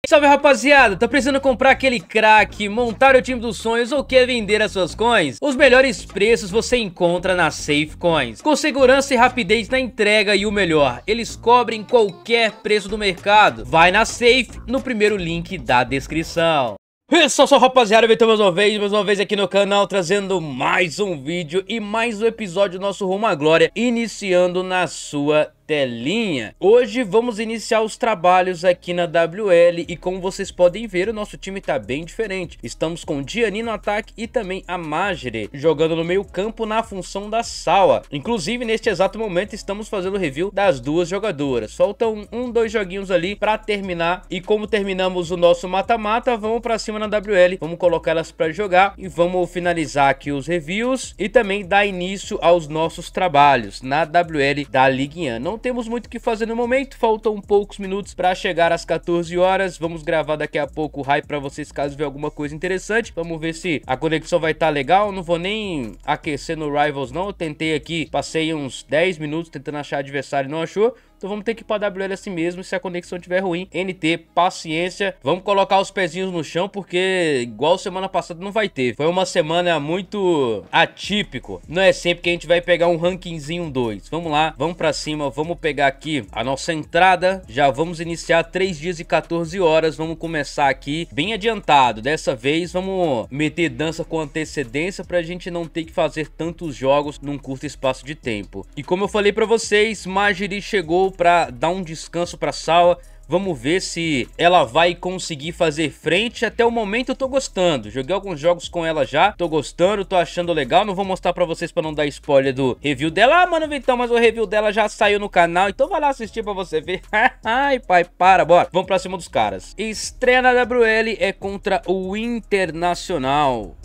Salve rapaziada, tá precisando comprar aquele crack, montar o time dos sonhos ou quer vender as suas coins? Os melhores preços você encontra na Safe Coins, com segurança e rapidez na entrega e o melhor, eles cobrem qualquer preço do mercado. Vai na Safe no primeiro link da descrição. Pessoal, rapaziada, eu mais uma vez aqui no canal, trazendo mais um vídeo e mais um episódio do nosso Rumo à Glória, iniciando na sua telinha. Hoje vamos iniciar os trabalhos aqui na WL e como vocês podem ver, o nosso time tá bem diferente. Estamos com o Diani no ataque e também a Majere jogando no meio campo na função da Sawa. Inclusive, neste exato momento, estamos fazendo review das duas jogadoras. Faltam dois joguinhos ali pra terminar e como terminamos o nosso mata-mata, vamos pra cima na WL, vamos colocar elas pra jogar e vamos finalizar aqui os reviews e também dar início aos nossos trabalhos na WL da Liguinha. Não temos muito o que fazer no momento, faltam poucos minutos para chegar às 14 horas. Vamos gravar daqui a pouco o hype para vocês caso ver alguma coisa interessante. Vamos ver se a conexão vai estar legal. Não vou nem aquecer no Rivals não, eu tentei aqui, passei uns 10 minutos tentando achar adversário e não achou. Então vamos ter que ir para a WL assim mesmo, se a conexão estiver ruim. NT, paciência. Vamos colocar os pezinhos no chão, porque igual semana passada não vai ter. Foi uma semana muito atípico. Não é sempre que a gente vai pegar um rankingzinho 2. Vamos lá, vamos para cima. Vamos pegar aqui a nossa entrada. Já vamos iniciar 3 dias e 14 horas. Vamos começar aqui bem adiantado. Dessa vez vamos meter dança com antecedência para a gente não ter que fazer tantos jogos num curto espaço de tempo. E como eu falei para vocês, Majere chegou para dar um descanso para Sawa. Vamos ver se ela vai conseguir fazer frente. Até o momento eu tô gostando. Joguei alguns jogos com ela já. Tô gostando, tô achando legal. Não vou mostrar pra vocês pra não dar spoiler do review dela. Ah, mano, Vitão, mas o review dela já saiu no canal. Então vai lá assistir pra você ver. Ai, pai, para, bora. Vamos pra cima dos caras. Estreia na WL é contra o Internacional.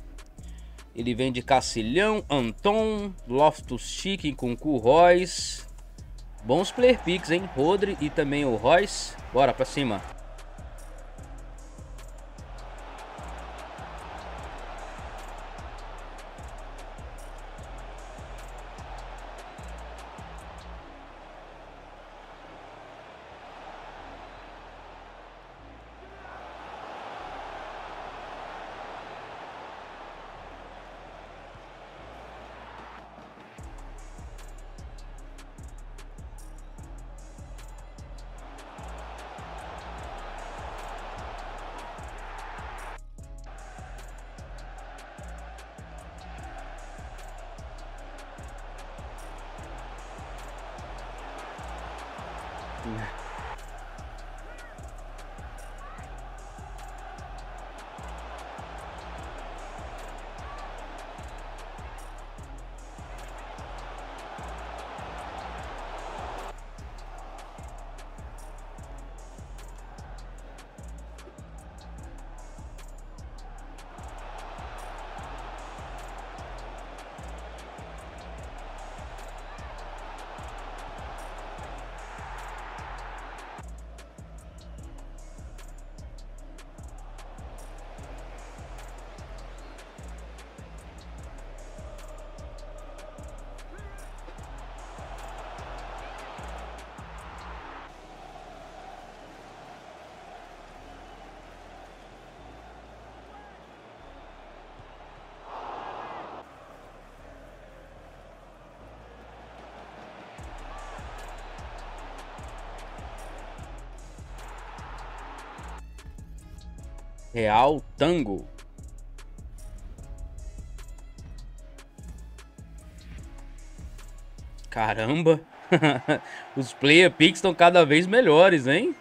Ele vem de Cacilhão, Anton, Loftus-Cheek com Royce. Bons player picks, hein? Rodri e também o Royce. Bora pra cima. Real Tango. Caramba. Os player picks estão cada vez melhores, hein?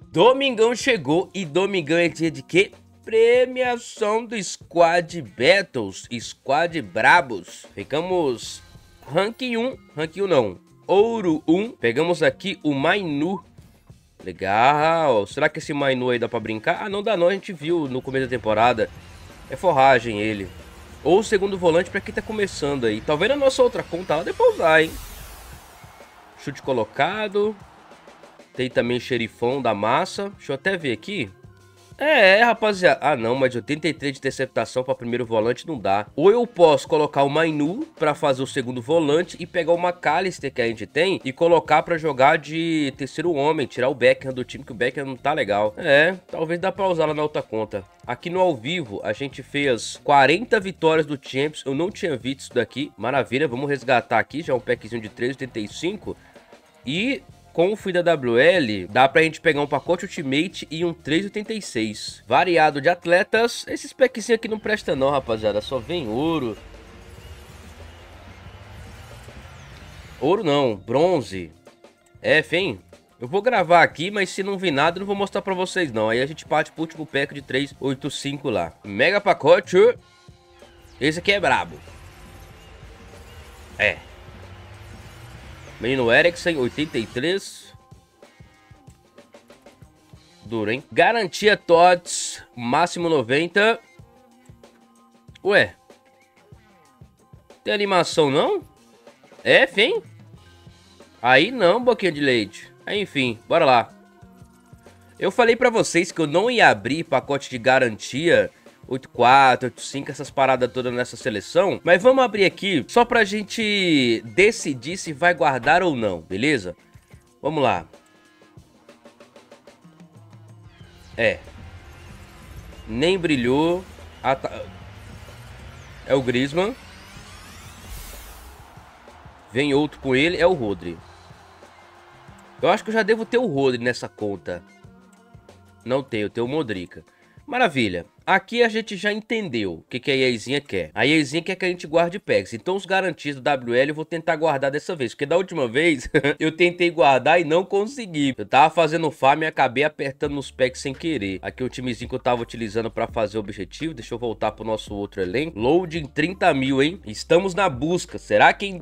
Domingão chegou e domingão é dia de quê? Premiação do Squad Battles, Squad Brabos. Ficamos ranking 1, ranking 1 não, ouro 1. Pegamos aqui o Mainu. Legal, será que esse Mainu aí dá pra brincar? Ah, não dá não, a gente viu no começo da temporada. É forragem ele. Ou o segundo volante pra quem tá começando aí. Talvez na nossa outra conta lá dê pra usar, hein. Chute colocado. Tem também xerifão da massa. Deixa eu até ver aqui. Rapaziada. Ah, não, mas 83 de interceptação para primeiro volante não dá. Ou eu posso colocar o Mainu para fazer o segundo volante e pegar o McAllister que a gente tem e colocar para jogar de terceiro homem, tirar o Beckham do time, que o Beckham não tá legal. Talvez dá para usar lá na outra conta. Aqui no ao vivo a gente fez 40 vitórias do Champions. Eu não tinha visto isso daqui. Maravilha, vamos resgatar aqui já um packzinho de 3,85 e... com o fui da WL, dá pra gente pegar um pacote Ultimate e um 3,86. Variado de atletas. Esses packzinhos aqui não prestam não, rapaziada. Só vem ouro. Ouro não, bronze. Fem. Eu vou gravar aqui, mas se não vir nada, eu não vou mostrar pra vocês não. Aí a gente parte pro último pack de 3,85 lá. Mega pacote. Esse aqui é brabo. Menino Eriksen, 83. Duro, hein? Garantia TOTS, máximo 90. Ué. Tem animação, não? Fem? Aí não, boquinha de leite. Enfim, bora lá. Eu falei pra vocês que eu não ia abrir pacote de garantia 84, 85, essas paradas todas nessa seleção. Mas vamos abrir aqui só pra gente decidir se vai guardar ou não, beleza? Vamos lá. Nem brilhou. É o Griezmann. Vem outro com ele, é o Rodri. Eu acho que eu já devo ter o Rodri nessa conta. Não tenho, eu tenho o Modric. Maravilha. Aqui a gente já entendeu o que a EAzinha quer. A EAzinha quer que a gente guarde packs. Então os garantidos do WL eu vou tentar guardar dessa vez. Porque da última vez eu tentei guardar e não consegui. Eu tava fazendo farm e acabei apertando nos packs sem querer. Aqui é o timezinho que eu tava utilizando pra fazer o objetivo. Deixa eu voltar pro nosso outro elenco. Loading 30 mil, hein? Estamos na busca. Será que em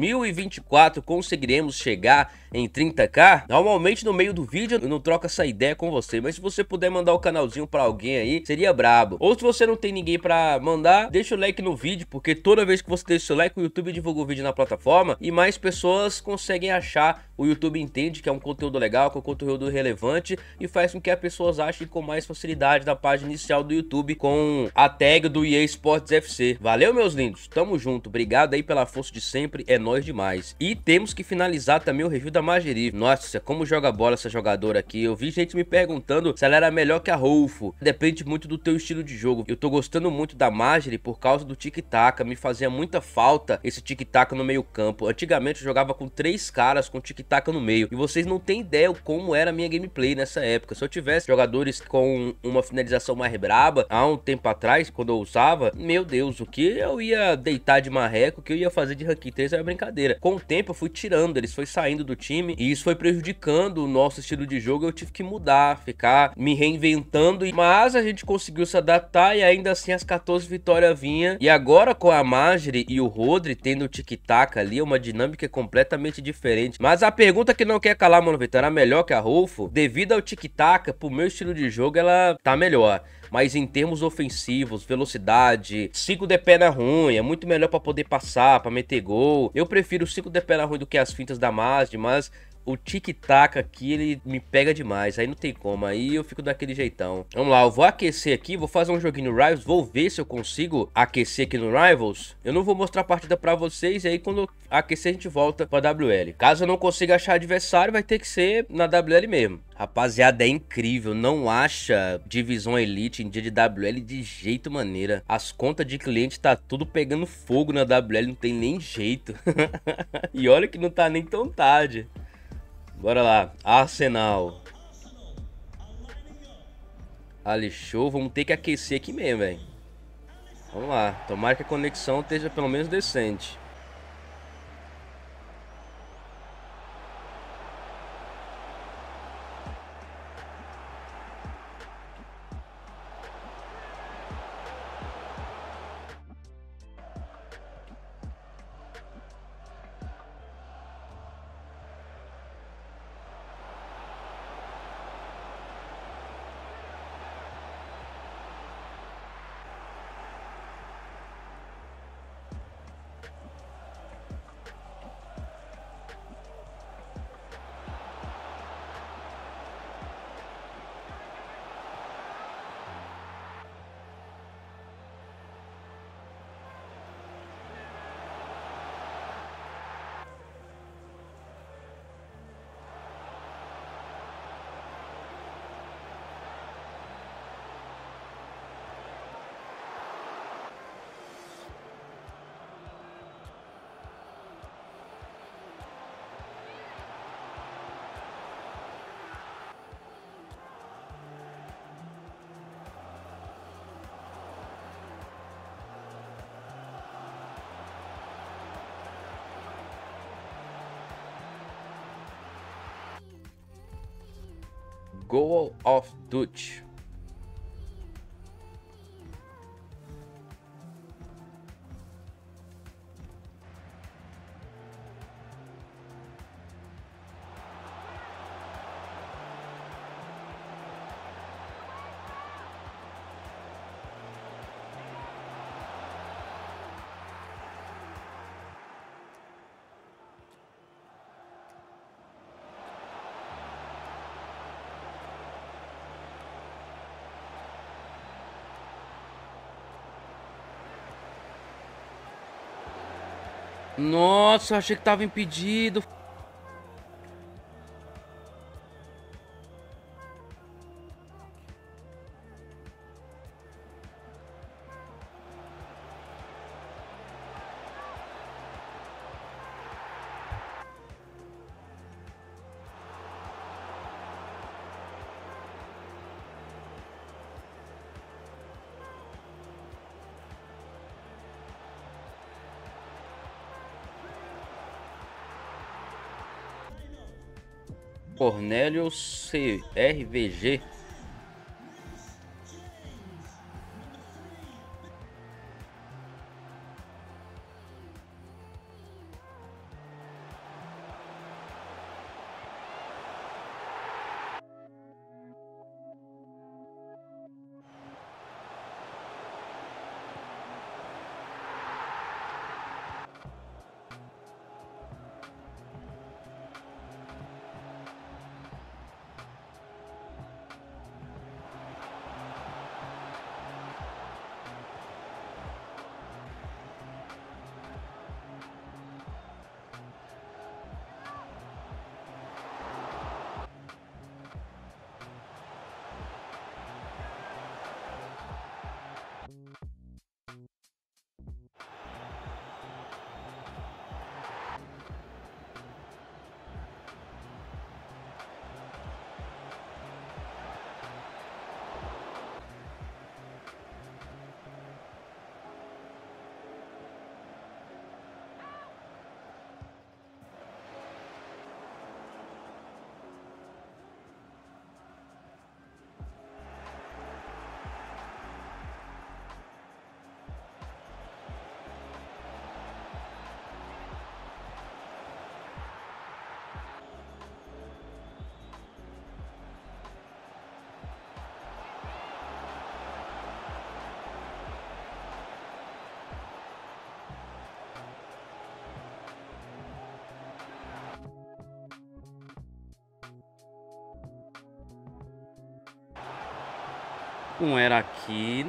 2024 conseguiremos chegar em 30k? Normalmente no meio do vídeo eu não troco essa ideia com você. Mas se você puder mandar o canalzinho pra alguém aí, seria brabo. Ou se você não tem ninguém pra mandar, deixa o like no vídeo, porque toda vez que você deixa o like, o YouTube divulga o vídeo na plataforma e mais pessoas conseguem achar. O YouTube entende que é um conteúdo legal, que é um conteúdo relevante e faz com que as pessoas achem com mais facilidade da página inicial do YouTube com a tag do EA Sports FC. Valeu, meus lindos, tamo junto, obrigado aí pela força de sempre, é nóis demais. E temos que finalizar também o review da Margerie. Nossa, como joga bola essa jogadora aqui. Eu vi gente me perguntando se ela era melhor que a Rolfo. Depende muito do teu estilo de jogo. Eu tô gostando muito da Margerie por causa do tic-tac. Me fazia muita falta esse tic-tac no meio campo. Antigamente eu jogava com 3 caras com tic-tac no meio. E vocês não têm ideia como era a minha gameplay nessa época. Se eu tivesse jogadores com uma finalização mais braba há um tempo atrás, quando eu usava, meu Deus, o que eu ia deitar de marreco, o que eu ia fazer de ranking 3 era brincadeira. Com o tempo eu fui tirando, eles foi saindo do time e isso foi prejudicando o nosso estilo de jogo. Eu tive que mudar, ficar me reinventando, mas a gente conseguiu se adaptar e ainda assim as 14 vitórias vinha. E agora com a Margerie e o Rodri tendo o tic-tac ali, uma dinâmica completamente diferente. Mas a pergunta que não quer calar, mano, Vitor, era melhor que a Rolfo? Devido ao tic-tac, pro meu estilo de jogo, ela tá melhor. Mas em termos ofensivos, velocidade, 5 de perna ruim, é muito melhor pra poder passar, pra meter gol. Eu prefiro 5 de perna ruim do que as fintas da Margerie, mas o tic-tac aqui, ele me pega demais. Aí não tem como, aí eu fico daquele jeitão. Vamos lá, eu vou aquecer aqui, vou fazer um joguinho no Rivals, vou ver se eu consigo aquecer aqui no Rivals. Eu não vou mostrar a partida pra vocês, e aí quando eu aquecer a gente volta pra WL. Caso eu não consiga achar adversário, vai ter que ser na WL mesmo. Rapaziada, é incrível, não acha divisão elite em dia de WL de jeito maneira. As contas de cliente tá tudo pegando fogo na WL, não tem nem jeito. E olha que não tá nem tão tarde. Bora lá, Arsenal. Ali, show, vamos ter que aquecer aqui mesmo, velho. Vamos lá, tomara que a conexão esteja pelo menos decente. Goal of Duty. Nossa, eu achei que tava impedido. Cornélio CRVG. Não era aqui.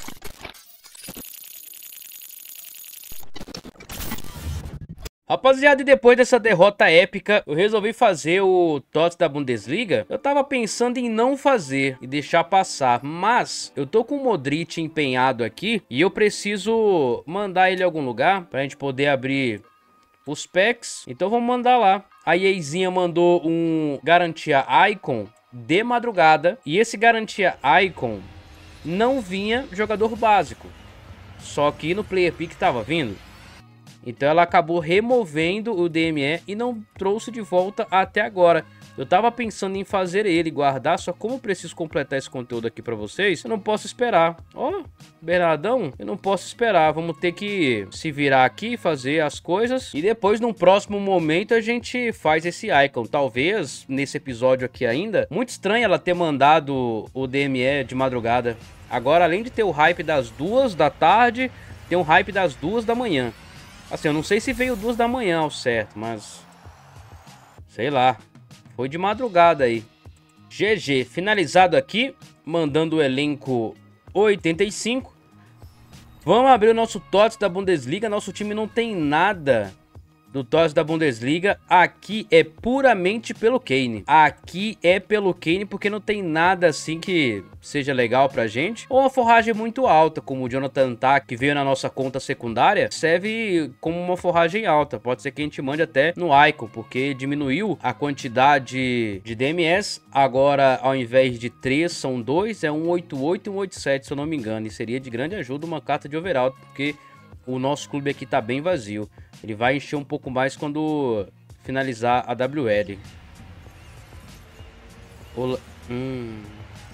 Rapaziada, e depois dessa derrota épica, eu resolvi fazer o TOTS da Bundesliga. Eu tava pensando em não fazer e deixar passar, mas eu tô com o Modric empenhado aqui e eu preciso mandar ele em algum lugar pra gente poder abrir os packs. Então vamos mandar lá. A EAzinha mandou um Garantia Icon de madrugada e esse Garantia Icon não vinha jogador básico, só que no Player Pick tava vindo. Então ela acabou removendo o DME e não trouxe de volta até agora. Eu tava pensando em fazer ele, guardar, só como eu preciso completar esse conteúdo aqui pra vocês, eu não posso esperar. Ó, Bernardão, eu não posso esperar. Vamos ter que se virar aqui, fazer as coisas. E depois, num próximo momento, a gente faz esse icon. Talvez, nesse episódio aqui ainda, muito estranho ela ter mandado o DME de madrugada. Agora, além de ter o hype das 2 da tarde, tem um hype das 2 da manhã. Assim, eu não sei se veio 2 da manhã ao certo, mas... sei lá. Foi de madrugada aí. GG, finalizado aqui, mandando o elenco 85. Vamos abrir o nosso TOTS da Bundesliga. Nosso time não tem nada do TOTS da Bundesliga. Aqui é puramente pelo Kane. Aqui é pelo Kane porque não tem nada assim que seja legal pra gente. Ou uma forragem muito alta, como o Jonathan Tah, que veio na nossa conta secundária, serve como uma forragem alta. Pode ser que a gente mande até no Icon, porque diminuiu a quantidade de DMS. Agora, ao invés de 3, são 2, é 188 e 187, se eu não me engano. E seria de grande ajuda uma carta de overall, porque o nosso clube aqui tá bem vazio. Ele vai encher um pouco mais quando finalizar a WL. Hum.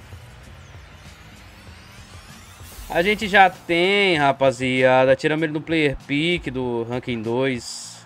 A gente já tem, rapaziada. Tiramos ele do Player Pick do Ranking 2.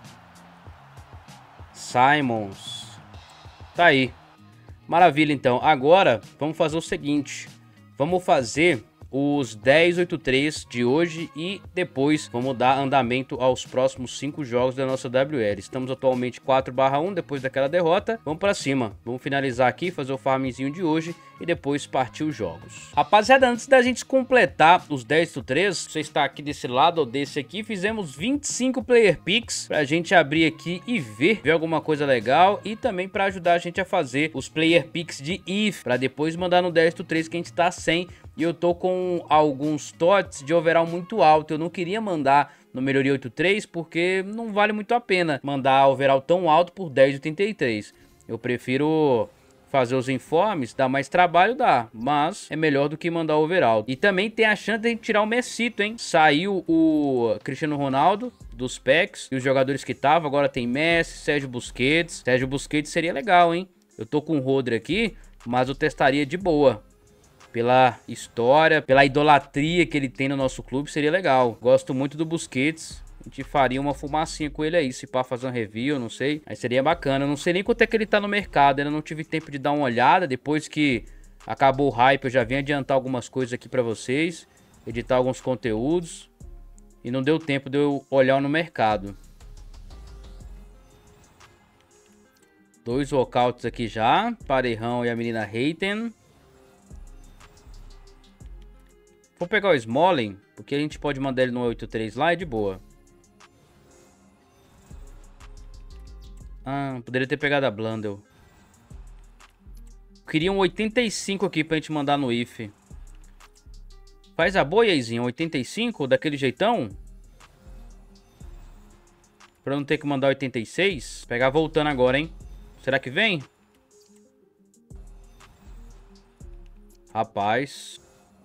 Simons. Tá aí. Maravilha, então. Agora, vamos fazer o seguinte. Vamos fazer os 1083 de hoje e depois vamos dar andamento aos próximos 5 jogos da nossa WL. Estamos atualmente 4/1 depois daquela derrota. Vamos pra cima. Vamos finalizar aqui, fazer o farmzinho de hoje e depois partir os jogos. Rapaziada, antes da gente completar os 10-3, você está aqui desse lado ou desse aqui, fizemos 25 player picks pra gente abrir aqui e ver alguma coisa legal e também pra ajudar a gente a fazer os player picks de IF, pra depois mandar no 10-3 que a gente tá sem. E eu tô com alguns TOTS de overall muito alto. Eu não queria mandar no melhoria 83 porque não vale muito a pena mandar overall tão alto por 10,83. Eu prefiro fazer os informes, dá mais trabalho, dá, mas é melhor do que mandar overall. E também tem a chance de a gente tirar o Messito, hein? Saiu o Cristiano Ronaldo dos packs e os jogadores que estavam, agora tem Messi, Sérgio Busquets. Sérgio Busquets seria legal, hein? Eu tô com o Rodri aqui, mas eu testaria de boa. Pela história, pela idolatria que ele tem no nosso clube, seria legal. Gosto muito do Busquets. A gente faria uma fumacinha com ele aí, se pá fazer um review, não sei. Aí seria bacana. Eu não sei nem quanto é que ele tá no mercado. Ainda não tive tempo de dar uma olhada. Depois que acabou o hype, eu já vim adiantar algumas coisas aqui pra vocês. Editar alguns conteúdos. E não deu tempo de eu olhar no mercado. 2 walkouts aqui já. Parejão e a menina Reiten. Vou pegar o Smalling, porque a gente pode mandar ele no 83 lá, é de boa. Ah, poderia ter pegado a Blundell. Queria um 85 aqui pra gente mandar no IF. Faz a boa, Izinho, 85, daquele jeitão? Pra não ter que mandar 86. Pegar voltando agora, hein? Será que vem? Rapaz...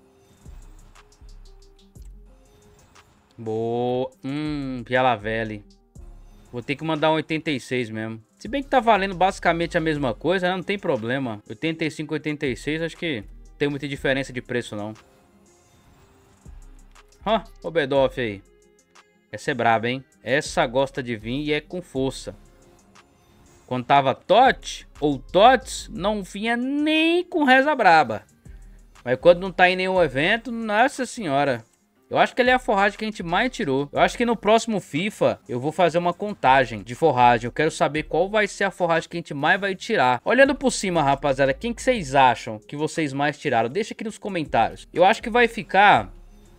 Boa. Pialavelli. Vou ter que mandar um 86 mesmo. Se bem que tá valendo basicamente a mesma coisa, né? Não tem problema. 85, 86, acho que não tem muita diferença de preço, não. Ó, o Bedoff aí. Essa é braba, hein? Essa gosta de vir e é com força. Quando tava TOT ou TOTS, não vinha nem com reza braba. Mas quando não tá em nenhum evento, nossa senhora... Eu acho que ele é a forragem que a gente mais tirou. Eu acho que no próximo FIFA eu vou fazer uma contagem de forragem. Eu quero saber qual vai ser a forragem que a gente mais vai tirar. Olhando por cima, rapaziada, quem que vocês acham que vocês mais tiraram? Deixa aqui nos comentários. Eu acho que vai ficar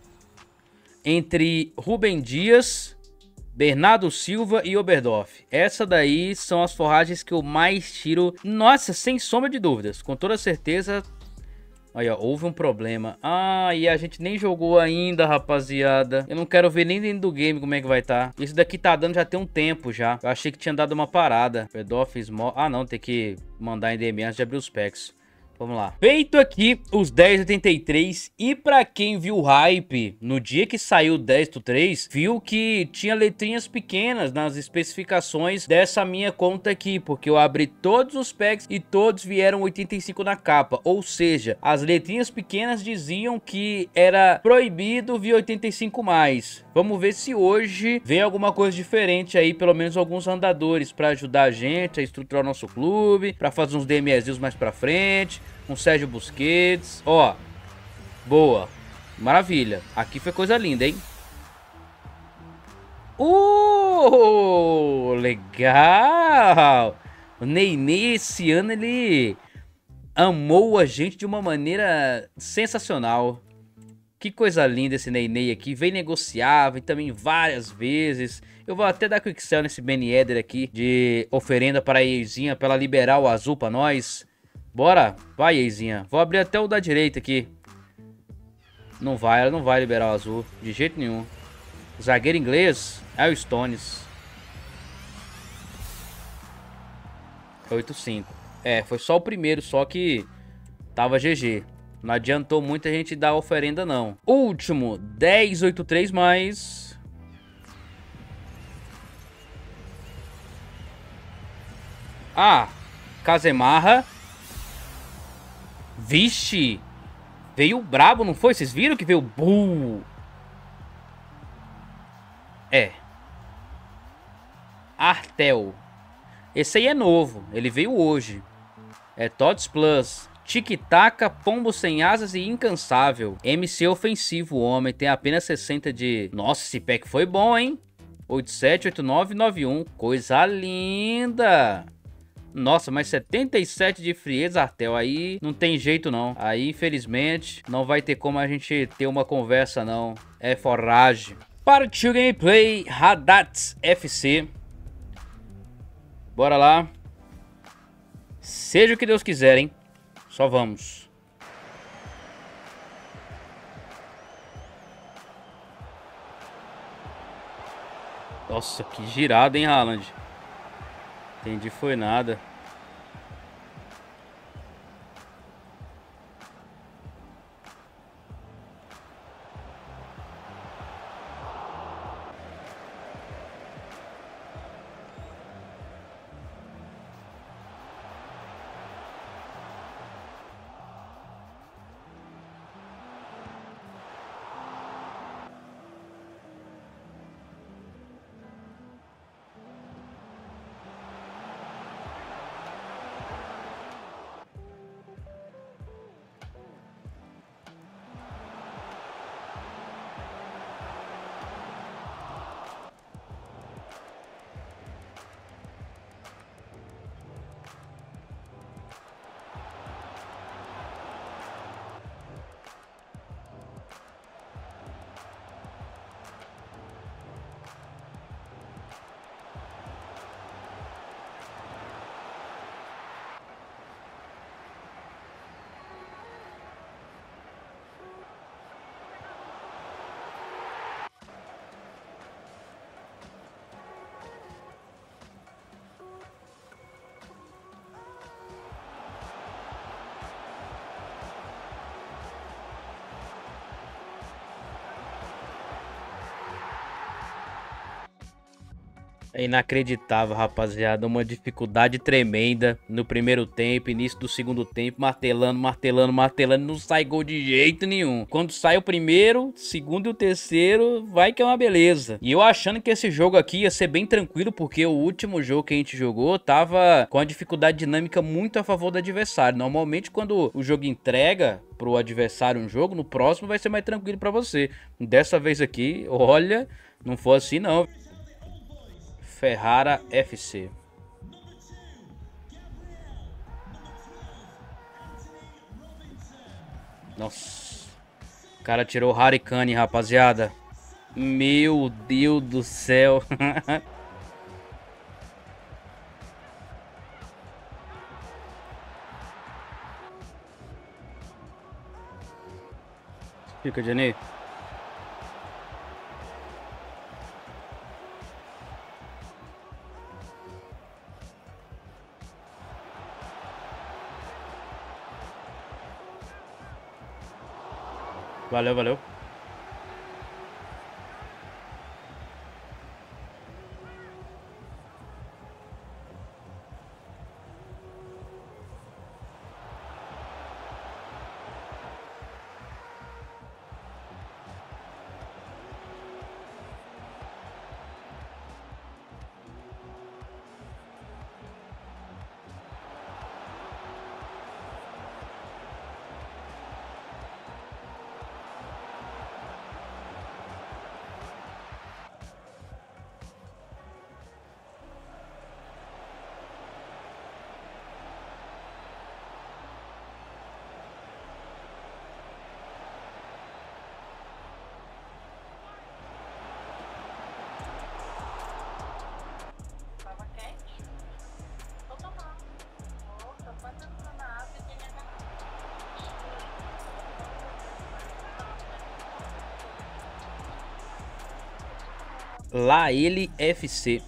entre Rubem Dias, Bernardo Silva e Oberdorf. Essa daí são as forragens que eu mais tiro. Nossa, sem sombra de dúvidas. Com toda certeza... Aí, ó, houve um problema. Ah, e a gente nem jogou ainda, rapaziada. Eu não quero ver nem dentro do game como é que vai estar. Isso daqui tá dando já tem um tempo já. Eu achei que tinha dado uma parada. Pedoff, Small... Ah, não, tem que mandar em DM antes de abrir os packs. Vamos lá. Feito aqui os 1083 e pra quem viu o hype no dia que saiu o 10-3, viu que tinha letrinhas pequenas nas especificações dessa minha conta aqui, porque eu abri todos os packs e todos vieram 85 na capa, ou seja, as letrinhas pequenas diziam que era proibido vir 85 mais. Vamos ver se hoje vem alguma coisa diferente aí, pelo menos alguns andadores pra ajudar a gente a estruturar o nosso clube, pra fazer uns DMSs mais pra frente. Com Sérgio Busquets. Ó, boa. Maravilha. Aqui foi coisa linda, hein? Legal. O Ney esse ano ele amou a gente de uma maneira sensacional. Que coisa linda esse Ney aqui. Vem negociar, vem também várias vezes. Eu vou até dar quick sell nesse Ben Yedder aqui de oferenda para a Eizinha, para ela liberar o azul para nós. Bora, vai, Eizinha. Vou abrir até o da direita aqui. Não vai, ela não vai liberar o azul. De jeito nenhum. Zagueiro inglês é o Stones. 8-5. É, foi só o primeiro, só que tava GG. Não adiantou muito a gente dar oferenda, não. Último, 10-8-3 mais. Ah, Casemarra. Vixe! Veio brabo, não foi? Vocês viram que veio Bull? É. Artel. Esse aí é novo. Ele veio hoje. É Tots Plus. Tic-taca, pombo sem asas e incansável. MC ofensivo, o homem. Tem apenas 60 de... Nossa, esse pack foi bom, hein? 87, 89, 91. Coisa linda. Nossa, mas 77 de frieza, Artel. Aí não tem jeito, não. Aí, infelizmente, não vai ter como a gente ter uma conversa, não. É forragem. Partiu gameplay. Hadats FC. Bora lá. Seja o que Deus quiser, hein? Só vamos. Nossa, que girada, hein, Haaland? Entendi, foi nada. É inacreditável, rapaziada. Uma dificuldade tremenda no primeiro tempo, início do segundo tempo, martelando, martelando, martelando. Não sai gol de jeito nenhum. Quando sai o primeiro, segundo e o terceiro, vai que é uma beleza. E eu achando que esse jogo aqui ia ser bem tranquilo, porque o último jogo que a gente jogou tava com a dificuldade dinâmica muito a favor do adversário. Normalmente, quando o jogo entrega pro adversário um jogo, no próximo vai ser mais tranquilo pra você. Dessa vez aqui, olha, não foi assim não. Ferrara FC. Nossa. O cara tirou o Harikane, rapaziada. Meu Deus do céu. Fica, Jenny. Valeu, valeu. Lá ele FC.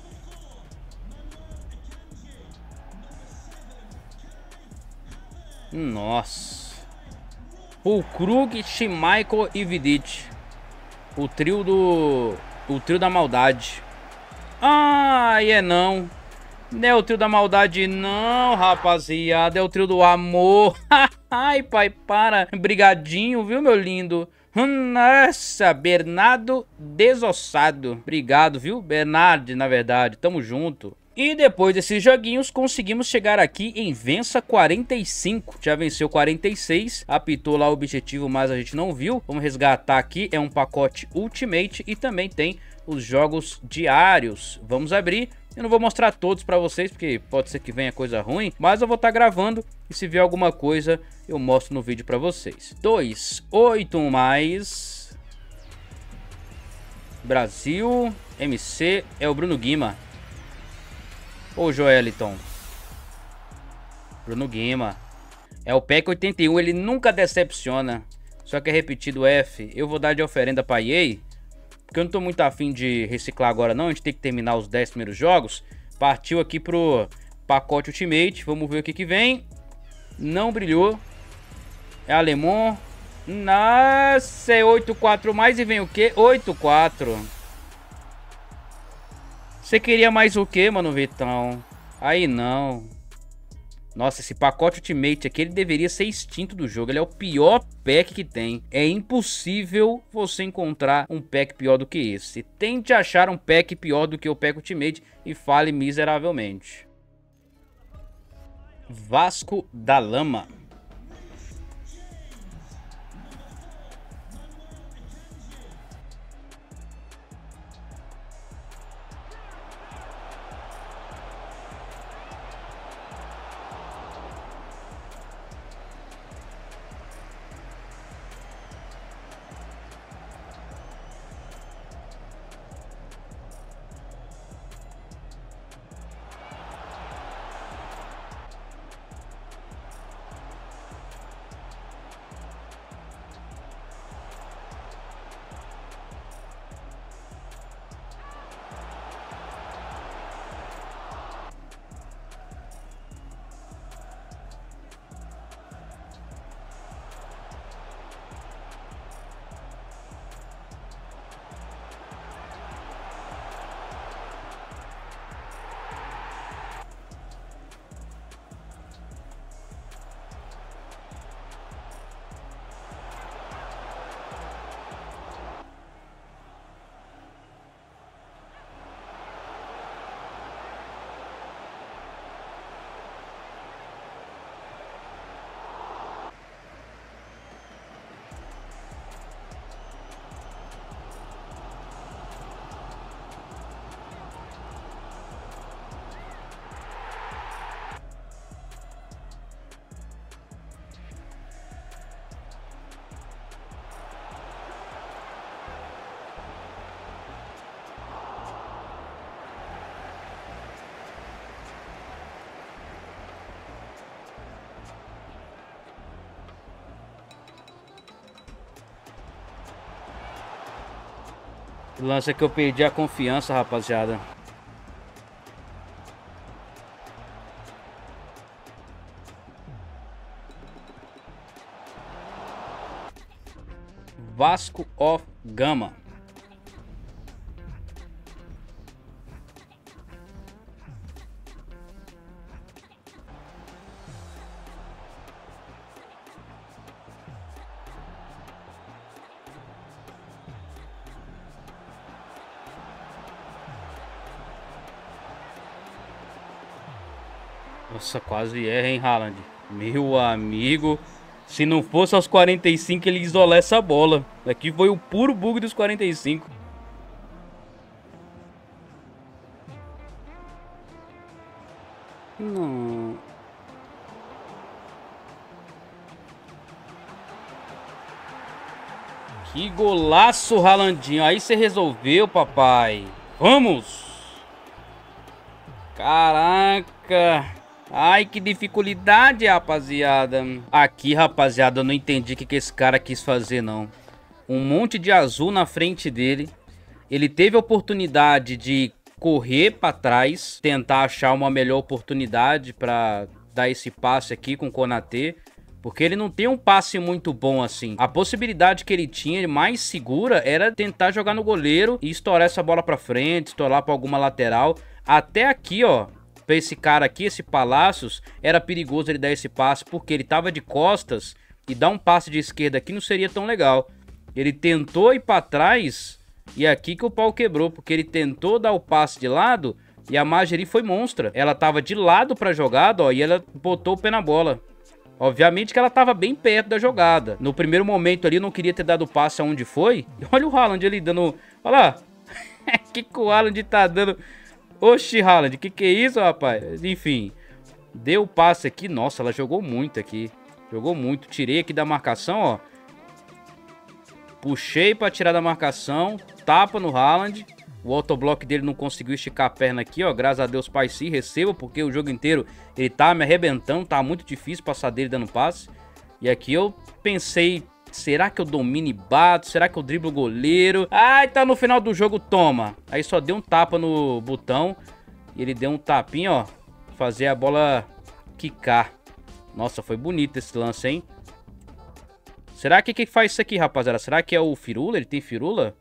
Nossa. Fulkrug, Schmeichel e Vidic. O trio da maldade. Ai, é não. Não é o trio da maldade não, rapaziada. É o trio do amor. Ai, pai, para. Brigadinho, viu, meu lindo? Nossa, Bernardo desossado. Obrigado, viu? Bernardo, na verdade. Tamo junto. E depois desses joguinhos, conseguimos chegar aqui em Vença 45. Já venceu 46, apitou lá o objetivo, mas a gente não viu. Vamos resgatar aqui, é um pacote Ultimate e também tem os jogos diários. Vamos abrir. Eu não vou mostrar todos pra vocês, porque pode ser que venha coisa ruim, mas eu vou estar gravando e se vier alguma coisa, eu mostro no vídeo pra vocês. 8 mais. Brasil, MC, é o Bruno Guima. Ô Joeliton. Bruno Guima. É o PEC 81, ele nunca decepciona. Só que é repetido F. Eu vou dar de oferenda pra EA, porque eu não tô muito afim de reciclar agora não. A gente tem que terminar os 10 primeiros jogos. Partiu aqui pro pacote Ultimate. Vamos ver o que que vem. Não brilhou. É alemão. Nossa, é 8-4 mais e vem o quê? 8-4. Você queria mais o que, mano, Vitão? Aí não. Nossa, esse pacote Ultimate aqui, ele deveria ser extinto do jogo. Ele é o pior pack que tem. É impossível você encontrar um pack pior do que esse. Tente achar um pack pior do que o pack Ultimate e fale miseravelmente. Vasco da Lama. O lance é que eu perdi a confiança, rapaziada. Vasco of Gama. Nossa, quase erra, hein, Haaland? Meu amigo, se não fosse aos 45 ele isolar essa bola. Aqui foi o puro bug dos 45. Não. Que golaço, Haalandinho. Aí você resolveu, papai. Vamos! Caraca! Ai, que dificuldade, rapaziada. Aqui, rapaziada, eu não entendi o que esse cara quis fazer, não. Um monte de azul na frente dele. Ele teve a oportunidade de correr para trás, tentar achar uma melhor oportunidade para dar esse passe aqui com o Konaté, porque ele não tem um passe muito bom assim. A possibilidade que ele tinha, mais segura, era tentar jogar no goleiro e estourar essa bola para frente, estourar para alguma lateral. Até aqui, ó, pra esse cara aqui, esse Palácios, era perigoso ele dar esse passe, porque ele tava de costas e dar um passe de esquerda aqui não seria tão legal. Ele tentou ir pra trás e aqui que o pau quebrou, porque ele tentou dar o passe de lado e a Marjorie foi monstra. Ela tava de lado pra jogada, ó, e ela botou o pé na bola. Obviamente que ela tava bem perto da jogada. No primeiro momento ali, eu não queria ter dado o passe aonde foi. E olha o Haaland ali dando... Olha lá. Que o Haaland tá dando... Oxi, Haaland, que é isso, rapaz? Enfim, deu o passe aqui. Nossa, ela jogou muito aqui. Jogou muito. Tirei aqui da marcação, ó. Puxei pra tirar da marcação. Tapa no Haaland. O autoblock dele não conseguiu esticar a perna aqui, ó. Graças a Deus, pai, sim, receba, porque o jogo inteiro ele tá me arrebentando. Tá muito difícil passar dele dando passe. E aqui eu pensei, será que eu domino e bato? Será que eu driblo o goleiro? Ai, tá no final do jogo, toma. Aí só deu um tapa no botão. E ele deu um tapinha, ó. Fazer a bola quicar. Nossa, foi bonito esse lance, hein? Será que faz isso aqui, rapaziada? Será que é o firula? Ele tem firula?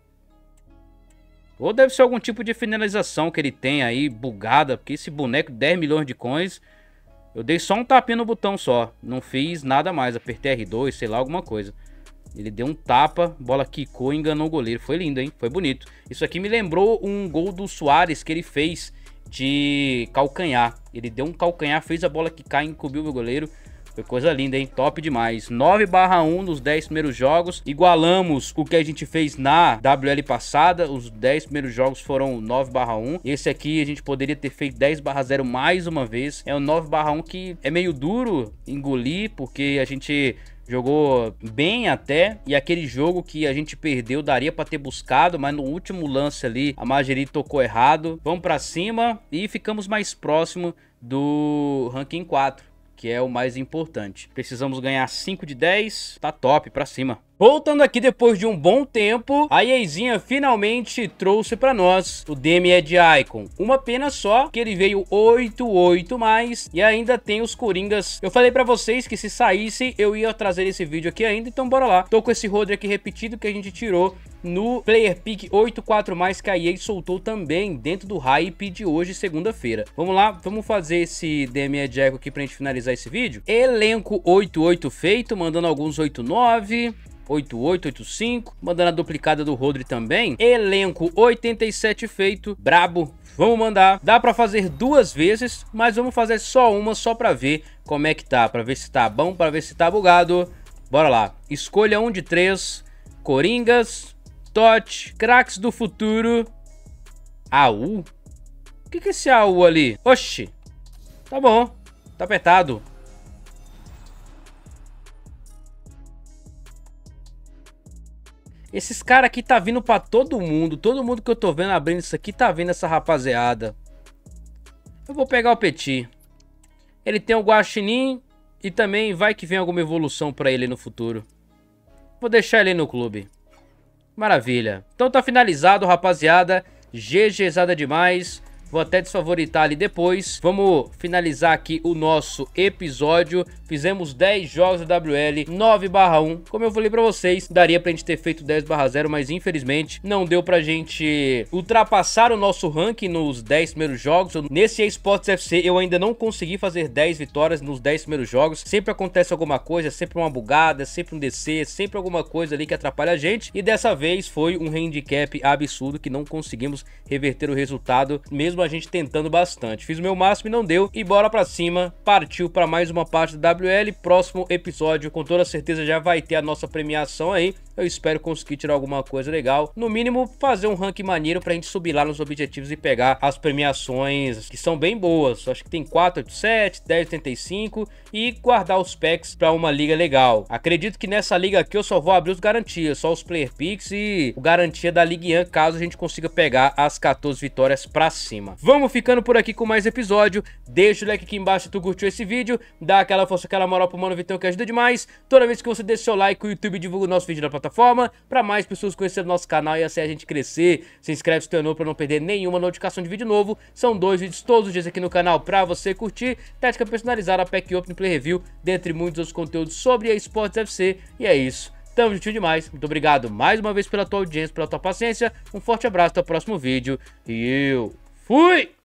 Ou deve ser algum tipo de finalização que ele tem aí, bugada. Porque esse boneco, 10 milhões de coins. Eu dei só um tapinha no botão só. Não fiz nada mais. Apertei R2, sei lá, alguma coisa. Ele deu um tapa, bola quicou e enganou o goleiro. Foi lindo, hein? Foi bonito. Isso aqui me lembrou um gol do Suárez que ele fez de calcanhar. Ele deu um calcanhar, fez a bola quicar e encobriu o goleiro. Foi coisa linda, hein? Top demais. 9/1 nos 10 primeiros jogos. Igualamos o que a gente fez na WL passada. Os 10 primeiros jogos foram 9/1. Esse aqui a gente poderia ter feito 10/0 mais uma vez. É o 9/1 que é meio duro engolir, porque a gente jogou bem até. E aquele jogo que a gente perdeu daria pra ter buscado, mas no último lance ali a Marjorie tocou errado. Vamos pra cima e ficamos mais próximo do ranking 4. Que é o mais importante. Precisamos ganhar 5 de 10. Tá top, pra cima. Voltando aqui depois de um bom tempo, a EAzinha finalmente trouxe pra nós o Demi-Ed Icon. Uma pena só, que ele veio 8/8+, e ainda tem os Coringas. Eu falei pra vocês que se saísse, eu ia trazer esse vídeo aqui ainda, então bora lá. Tô com esse Rodri aqui repetido que a gente tirou no Player Pick 8/4+, que a EA soltou também dentro do hype de hoje, segunda-feira. Vamos lá, vamos fazer esse Demi-Ed Icon aqui pra gente finalizar esse vídeo. Elenco 8/8 feito, mandando alguns 8/9... 88, 85, mandando a duplicada do Rodri também. Elenco 87 feito, brabo. Vamos mandar. Dá pra fazer 2 vezes, mas vamos fazer só uma, só pra ver como é que tá. Pra ver se tá bom, pra ver se tá bugado. Bora lá. Escolha um de 3. Coringas, Totti, craques do futuro. AU? O que é esse AU ali? Oxi. Tá bom. Tá apertado. Esses caras aqui tá vindo pra todo mundo. Todo mundo que eu tô vendo abrindo isso aqui tá vendo essa rapaziada. Eu vou pegar o Petit. Ele tem o Guaxinim e também vai que vem alguma evolução pra ele no futuro. Vou deixar ele no clube. Maravilha. Então tá finalizado, rapaziada. GGzada demais. Vou até desfavoritar ali depois. Vamos finalizar aqui o nosso episódio. Fizemos 10 jogos da WL, 9/1. Como eu falei pra vocês, daria pra gente ter feito 10/0, mas infelizmente não deu pra gente ultrapassar o nosso ranking nos 10 primeiros jogos. Nesse eSports FC eu ainda não consegui fazer 10 vitórias nos 10 primeiros jogos. Sempre acontece alguma coisa, sempre uma bugada, sempre um DC, sempre alguma coisa ali que atrapalha a gente. E dessa vez foi um handicap absurdo que não conseguimos reverter o resultado, mesmo a gente tentando bastante. Fiz o meu máximo e não deu. E bora pra cima. Partiu pra mais uma parte da WL. Próximo episódio, com toda certeza, já vai ter a nossa premiação aí. Eu espero conseguir tirar alguma coisa legal. No mínimo, fazer um ranking maneiro pra gente subir lá nos objetivos e pegar as premiações que são bem boas. Acho que tem 487, 1085 e guardar os packs pra uma liga legal. Acredito que nessa liga aqui eu só vou abrir os garantias, só os Player Picks e o garantia da Ligue 1, caso a gente consiga pegar as 14 vitórias pra cima. Vamos ficando por aqui com mais episódio. Deixa o like aqui embaixo se tu curtiu esse vídeo. Dá aquela força, aquela moral pro Mano Vitão, que ajuda demais. Toda vez que você deixa seu like, o YouTube divulga o nosso vídeo na plataforma, para mais pessoas conhecerem o nosso canal e assim a gente crescer. Se inscreve se tornou para não perder nenhuma notificação de vídeo novo. São 2 vídeos todos os dias aqui no canal para você curtir. Tática personalizada, Pack Open, Play Review, dentre muitos outros conteúdos sobre a eSports FC. E é isso. Tamo juntinho demais. Muito obrigado mais uma vez pela tua audiência, pela tua paciência. Um forte abraço, até o próximo vídeo. E eu fui!